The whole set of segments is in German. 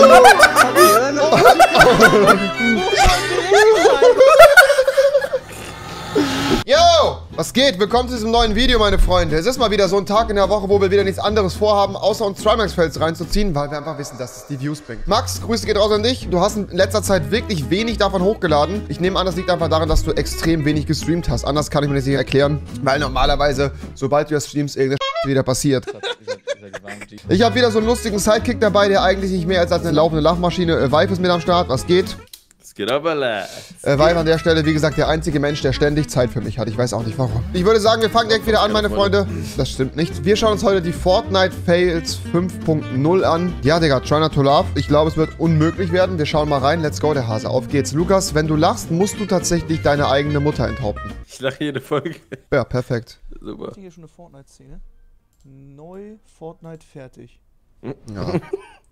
Yo! Was geht? Willkommen zu diesem neuen Video, meine Freunde. Es ist mal wieder so ein Tag in der Woche, wo wir wieder nichts anderes vorhaben, außer uns Trimax-Fails reinzuziehen, weil wir einfach wissen, dass es die Views bringt. Max, Grüße geht raus an dich. Du hast in letzter Zeit wirklich wenig davon hochgeladen. Ich nehme an, das liegt einfach daran, dass du extrem wenig gestreamt hast. Anders kann ich mir das nicht erklären, weil normalerweise, sobald du das streamst, irgendeine wieder passiert. Ich habe wieder so einen lustigen Sidekick dabei, der eigentlich nicht mehr als eine laufende Lachmaschine. Vive ist mit am Start. Was geht? Geht aber Vive an der Stelle, wie gesagt, der einzige Mensch, der ständig Zeit für mich hat. Ich weiß auch nicht warum. Ich würde sagen, wir fangen direkt wieder an, meine Freunde. Das stimmt nicht. Wir schauen uns heute die Fortnite Fails 5.0 an. Ja, Digga, try not to laugh. Ich glaube, es wird unmöglich werden. Wir schauen mal rein. Let's go, der Hase. Auf geht's. Lukas, wenn du lachst, musst du tatsächlich deine eigene Mutter enthaupten. Ich lache jede Folge. Ja, perfekt. Super. Hier schon eine Fortnite-Szene. Neu Fortnite fertig. Ja.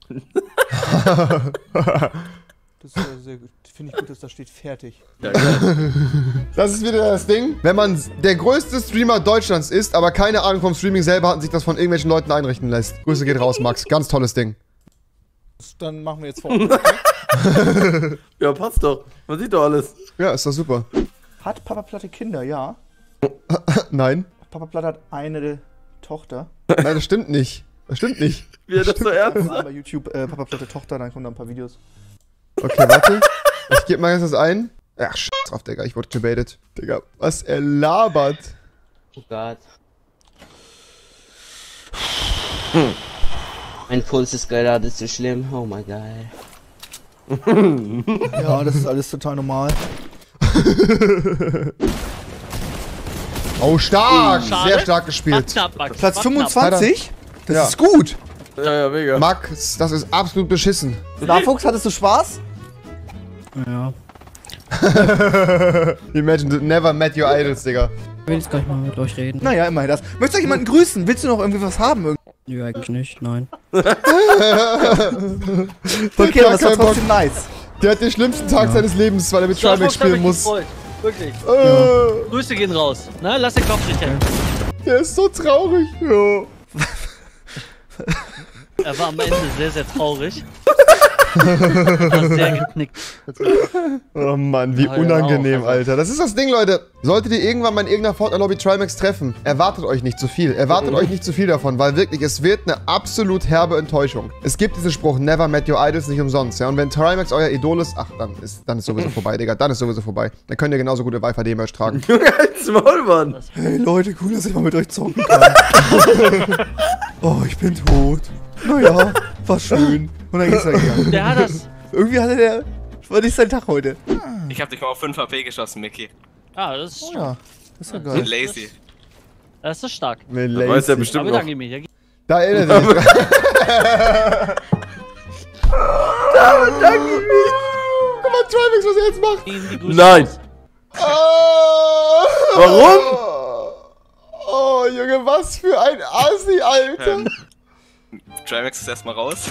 Das ist ja sehr gut. Finde ich gut, dass da steht fertig. Ja, Das ist wieder das Ding. Wenn man der größte Streamer Deutschlands ist, aber keine Ahnung vom Streaming selber hat und sich das von irgendwelchen Leuten einrichten lässt. Grüße geht raus, Max. Ganz tolles Ding. Dann machen wir jetzt Fortnite. ja, passt doch. Man sieht doch alles. Ja, ist doch super. Hat Papa Platte Kinder? Ja. Nein. Papa Platte hat eine Tochter. Nein, das stimmt nicht. Das stimmt nicht. Wie er das so ernst Mal sagt. bei YouTube Papa Platte Tochter, dann kommen da ein paar Videos. Okay, warte. Ich gebe mal ganz das ein. Ach, scheiß drauf, Digga. Ich wurde gebaitet. Digga, was er labert. Oh Gott. Mein Puls ist gerade so schlimm. Oh mein Gott. Ja, das ist alles total normal. Oh, stark. Schade. Sehr stark gespielt. Knapp, Max. Platz War 25? Das Ja. ist gut. Ja, ja, mega. Max, das ist absolut beschissen. Nachwuchs, hattest du Spaß? Ja. Imagine, you never met your idols, Digga. Ich will jetzt gar nicht mal mit euch reden. Naja, immerhin das. Möchtest du jemanden grüßen? Willst du noch irgendwie was haben? Nö, eigentlich nicht, nein. Okay, Gar aber das war keinen Bock. trotzdem nice. Der hat den schlimmsten Tag seines Lebens, weil er mit Trimax spielen muss. Wirklich. Äh, Grüße gehen raus. Na, lass den Kopf nicht hängen. Der ist so traurig. Ja. Er war am Ende sehr, sehr traurig. War sehr geknickt. Oh Mann, wie Ah, ja, unangenehm, auch, Alter. Das ist das Ding, Leute. Solltet ihr irgendwann mal in irgendeiner Fortnite-Lobby Trimax treffen, erwartet euch nicht zu viel. Erwartet euch nicht zu viel davon, weil wirklich, es wird eine absolut herbe Enttäuschung. Es gibt diesen Spruch, never met your idols, nicht umsonst, ja. Und wenn Trimax euer Idol ist, ach, dann ist sowieso vorbei, Digga. Dann ist sowieso vorbei. Dann könnt ihr genauso gute Wi-Fi D-Merch tragen. Junge, als Maulmann. Hey Leute, cool, dass ich mal mit euch zocken kann. Oh, ich bin tot. Naja, war schön. Und dann geht's dann gegangen. Der hat das. Irgendwie hatte der... War nicht sein Tag heute. Ich hab dich mal auf 5 HP geschossen, Mickey. Ah, das ist Oh stark. ja, das ist ja So geil. lazy. Das ist stark. Mit Da weiß er Lazy. bestimmt Aber noch. danke mir. Da erinnert er sich dran. Guck mal, Trimax, was er jetzt macht. Nein. Oh. Warum? Oh, Junge, was für ein Assi, Alter. Trimax ist erstmal raus.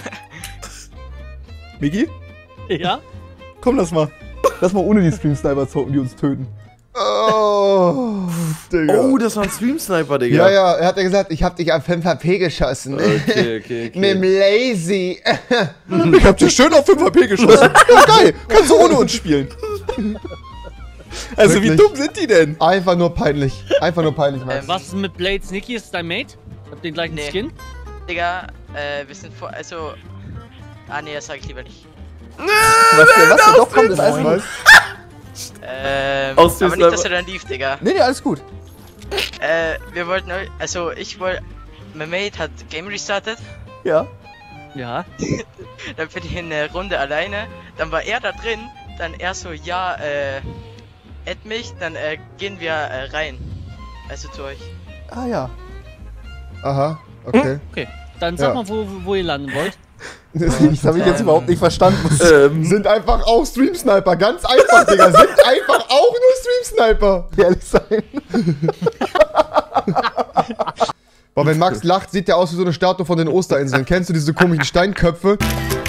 Miki, Ja? komm, lass mal. Lass mal ohne die Stream-Sniper zocken, die uns töten. Oh, Digga. Oh, das war ein Stream-Sniper, Digga. Ja, ja, er hat ja gesagt, ich hab dich auf 5 HP geschossen. Okay. Mit dem Lazy. Ich hab dir schön auf 5 HP geschossen. Ja, geil. Kannst du ohne uns spielen. Also, wie Wirklich? dumm sind die denn? Einfach nur peinlich. Einfach nur peinlich, Max. Was ist mit Blades? Nicky ist dein Mate? Habt den gleichen Nee. Skin? Digga, wir sind vor, also... Ah ne, das sag ich lieber nicht. Was denn, doch, komm, das ist alles gut. Aus dem Aber nicht, dass Sniper. er dann lief, Digga. Nee, alles gut. Wir wollten, also ich wollte... Mein Mate hat Game restartet, Ja. Ja. dann bin ich in der Runde alleine, dann war er da drin, dann er so, ja, add mich, dann gehen wir rein. Also zu euch. Ah, ja. Aha, okay. Okay. Dann sag Ja. mal, wo ihr landen wollt. Das habe ich jetzt überhaupt nicht verstanden. Sind einfach auch Stream-Sniper. Ganz einfach, Digga. Sind einfach auch nur Stream-Sniper. Ehrlich sein. Boah, wenn Max lacht, sieht der aus wie so eine Statue von den Osterinseln. Kennst du diese komischen Steinköpfe?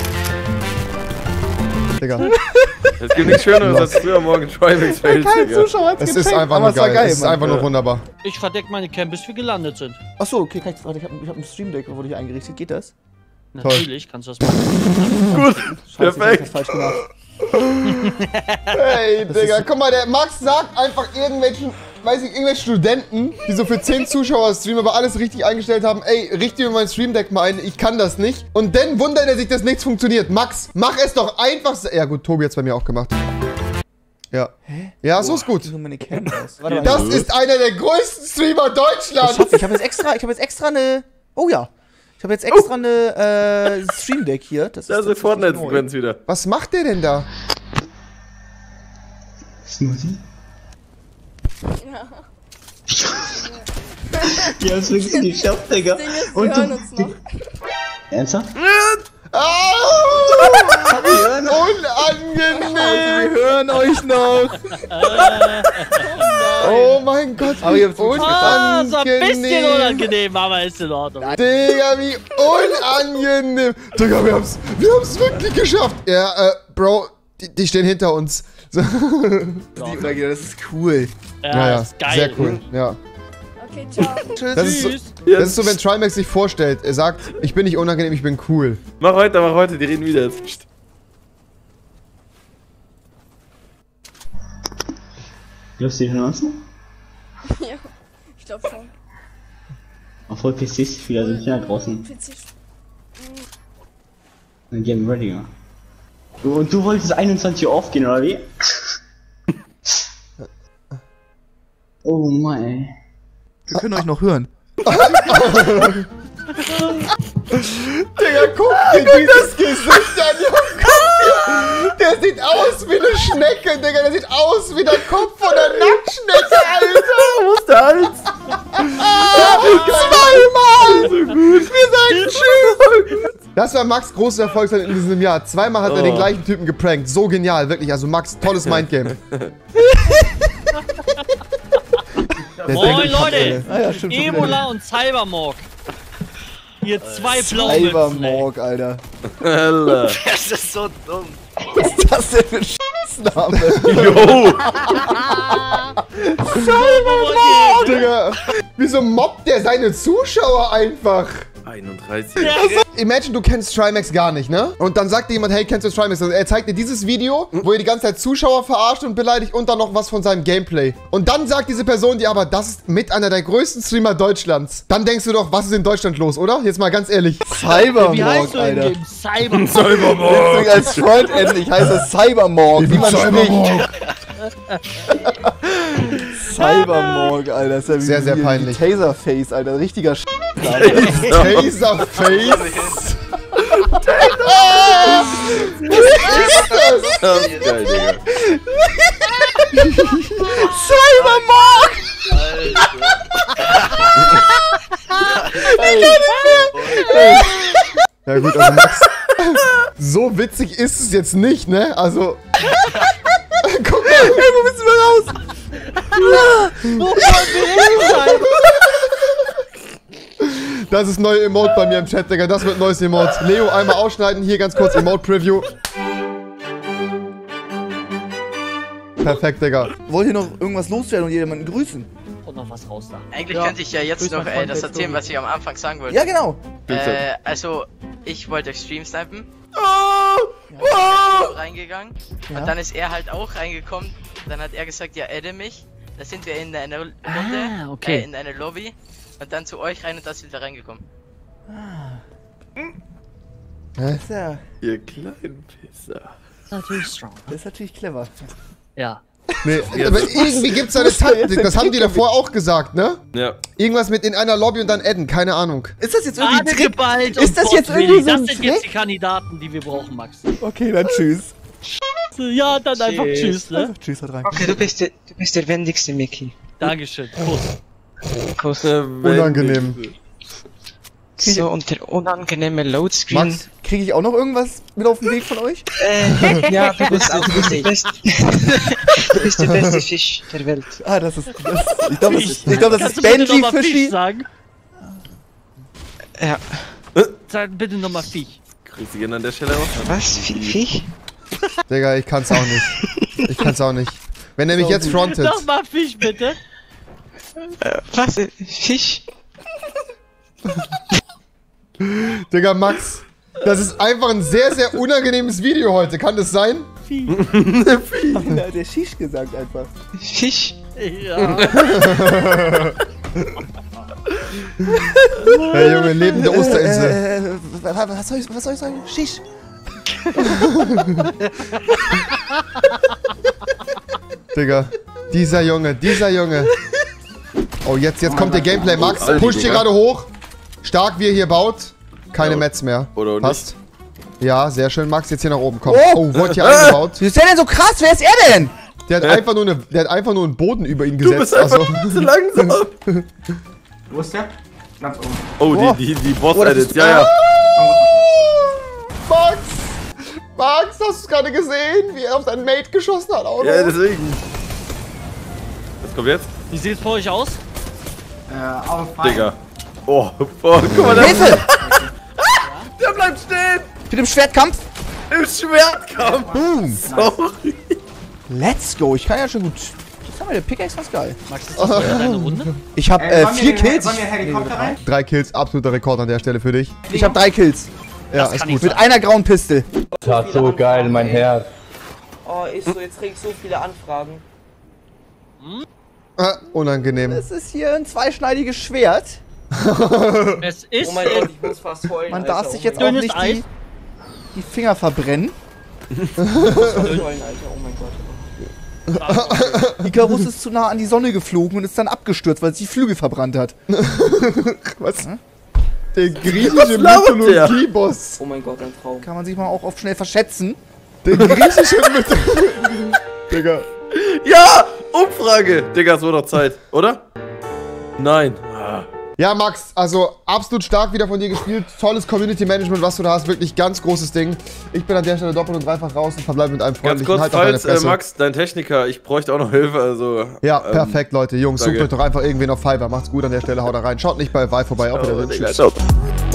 Digga. Es gibt nichts Schöneres als früher morgen Trimax Fails, Kein Digga. Zuschauer hat's Es gecheckt, ist einfach aber nur es war geil. Es ist Mann. einfach nur wunderbar. Ich verdeck meine Cam, bis wir gelandet sind. Achso, okay, ich hab ein Stream Deck, wurde hier eingerichtet. Geht das? Natürlich kannst du das machen. Gut, Scheiße, perfekt. ich hab falsch gemacht. Hey, Digga, guck mal, der Max sagt einfach irgendwelchen, weiß ich, irgendwelchen Studenten, die so für 10 Zuschauer streamen, aber alles richtig eingestellt haben, ey, richte mir mein Stream Deck mal ein, ich kann das nicht. Und dann wundert er sich, dass nichts funktioniert. Max, mach es doch einfach. Ja gut, Tobi hat's bei mir auch gemacht. Ja. Hä? Ja, so ist gut. So meine Cam aus. Warte mal, Das ist einer der größten Streamer Deutschlands. ich habe jetzt extra eine. Oh ja. Ich habe jetzt extra eine Stream Deck hier. Das Da ist eine tatsächlich Fortnite-Sequenz wieder. Was macht der denn da? Smoothie? Die haben es wirklich geschafft, Digga. Und du. Ernsthaft? Unangenehm! Wir hören euch noch. Oh mein Gott, Aber ihr habt's wirklich Ah, so ein bisschen unangenehm! unangenehm, aber ist in Ordnung. Digga, wie unangenehm! Digga, wir haben's wirklich geschafft! Ja, Bro, die stehen hinter uns. So. Das ist cool. Ja, ist geil. Sehr cool, ja. Okay, ciao. Das ist so, wenn Trimax sich vorstellt, er sagt, ich bin nicht unangenehm, ich bin cool. Mach weiter, die reden wieder jetzt. Psst. Glaubst du, die hören uns noch? Ja, ich glaube schon. Obwohl PCs wieder sind ja draußen. PC. Dann gehen wir ready, ja. Und du wolltest 21 Uhr aufgehen, oder wie? Oh mein. Wir können euch noch hören. Digga, guck dir dieses Gesicht an, Junge, guck dir. Der sieht aus wie eine Schnecke, Digga, der sieht aus wie der Kopf von der Nacktschnecke, Alter. Wo ist der Hals? Zweimal! So gut. Wir sagen tschüss! Das war Max' großes Erfolg in diesem Jahr. Zweimal hat er den gleichen Typen geprankt. So genial, wirklich. Also Max, tolles Mindgame. Moin Leute! Ah, ja, stimmt, Ebola und Cybermorg. Hier zwei blaue Cybermorg, Alter. Alter. Das ist so dumm. Was ist das denn für ein Scheißname? Jo. Cybermorg! Digga, wieso mobbt der seine Zuschauer einfach? 31. Imagine, du kennst Trimax gar nicht, ne? Und dann sagt dir jemand, hey, kennst du Trimax? Und er zeigt dir dieses Video, wo er die ganze Zeit Zuschauer verarscht und beleidigt und dann noch was von seinem Gameplay. Und dann sagt diese Person dir aber, das ist mit einer der größten Streamer Deutschlands. Dann denkst du doch, was ist in Deutschland los, oder? Jetzt mal ganz ehrlich. Wie heißt Cybermorg, du in Alter. dem Cybermorg? Deswegen als Frontend, ich heiße Cybermorg, wie man spricht. Cybermorg, Alter. Das ist ja wie Sehr, sehr wie peinlich. Taserface, Alter. Richtiger Taserface. Das ist geil, Digga. Cybermorg! Ja gut, also Max, so witzig ist es jetzt nicht, ne? Also, guck mal. Hey, wo bist du denn raus? Wo wollen wir hin sein? Das ist neue Emote bei mir im Chat, Digga. Das wird neues Emote. Leo, einmal ausschneiden. Hier ganz kurz Emote-Preview. Perfekt, Digga. Wollt ihr noch irgendwas loswerden und jemanden grüßen? Und noch was raus da. Eigentlich Ja. könnte ich ja jetzt Grüß noch mein Freund das Petro. erzählen, was ich am Anfang sagen wollte. Ja, genau. Also, ich wollte euch Stream snipen. Reingegangen. Ja. Und dann ist er halt auch reingekommen. Dann hat er gesagt, ja, adde mich. Da sind wir in einer Runde, okay. in einer Lobby. Und dann zu euch rein und da sind wir reingekommen. Das ist ja, Ihr kleinen Pisser. Natürlich strong. das ist natürlich clever. Ja. Nee, aber irgendwie gibt's da eine Taktik. Das haben die davor auch gesagt, ne? Ja. Irgendwas mit in einer Lobby und dann adden. Keine Ahnung. Ist das jetzt irgendwie ein Trick? Geballt Ist und das jetzt Botwilli. irgendwie so ein Das sind jetzt die Trick? Kandidaten, die wir brauchen, Max. Okay, dann tschüss. Ja, dann einfach tschüss, ne? Tschüss, haut rein. Okay, du bist der wendigste, Mickey. Dankeschön. Kuss. Kuss. Unangenehm. So, und der unangenehme Loadscreen. Max, kriege ich auch noch irgendwas mit auf den Weg von euch? Ja, du bist der beste Fisch der Welt. Ah, das ist. Ich glaube, das ist Kannst du bitte Benji noch mal Fischi. Fisch sagen? Ja. Sag bitte nochmal Fisch. Grüße gehen an der Stelle auch. Was? Fisch? Digga, ich kann's auch nicht. Ich kann's auch nicht. Wenn er mich jetzt frontet. Nochmal Fisch, bitte. Was? Fisch? Digga, Max. Das ist einfach ein sehr, sehr unangenehmes Video heute. Kann das sein? Der Shish gesagt einfach. Shish. Ja. Hey Junge, lebende Osterinsel. Was soll ich sagen? Shish. Digga, dieser Junge. Oh, jetzt kommt der Gameplay. Max, pusht hier gerade hoch. Stark, wie er hier baut. Keine Mets mehr. Oder passt. Ja, sehr schön. Max, jetzt hier nach oben. Komm. Oh, wurde hier eingebaut. Wie ist der denn so krass? Wer ist er denn? Der hat einfach nur einen Boden über ihn gesetzt. Du bist einfach zu langsam. Wo ist der? Ganz oben. Oh, die Boss-Edits, ja. Max, hast du gerade gesehen, wie er auf seinen Mate geschossen hat? Auch Ja, deswegen. Was kommt jetzt? Wie sieht es bei euch aus? Aber fein. Digga. Oh, guck mal da. Hilfe! Der bleibt stehen. Ich bin im Schwertkampf. Im Schwertkampf. Boom. Sorry. Let's go. Ich kann ja schon gut. Jetzt haben wir der Pickaxe ganz geil. Max, ist das deine Runde? Ich habe 4 Kills. Wollen wir Helikopter rein? 3 Kills, absoluter Rekord an der Stelle für dich. Ich habe 3 Kills. Ja, ist gut. Mit einer grauen Pistole. Das war so geil, mein Herz. Oh, ist so, jetzt krieg ich so viele Anfragen. Unangenehm. Das ist hier ein zweischneidiges Schwert. Es ist. Oh mein Gott, ich muss fast heulen. Man Alter. darf sich jetzt auch Dünnes nicht Eis. die Finger verbrennen. Ich muss fast heulen, Alter. Oh mein Gott. Icarus ist zu nah an die Sonne geflogen und ist dann abgestürzt, weil sie die Flügel verbrannt hat. Was? Der griechische Mythologie-Boss. Oh mein Gott, ein Traum. Kann man sich mal auch oft schnell verschätzen. Der griechische Mythologie. Digga. Ja, Umfrage. Digga, es wurde doch Zeit, oder? Nein. Ja, Max, also absolut stark wieder von dir gespielt. Tolles Community-Management, was du da hast. Wirklich ganz großes Ding. Ich bin an der Stelle doppelt und dreifach raus und verbleibe mit einem Ganz freundlichen kurz, Halt auf deine falls, Fresse. Max, dein Techniker, ich bräuchte auch noch Hilfe, also... Ja, perfekt, Leute. Jungs, danke. sucht euch doch einfach irgendwen auf Fiverr. Macht's gut an der Stelle, haut da rein. Schaut nicht bei Vi vorbei. Auf Wiedersehen. Digga, Tschüss. ciao.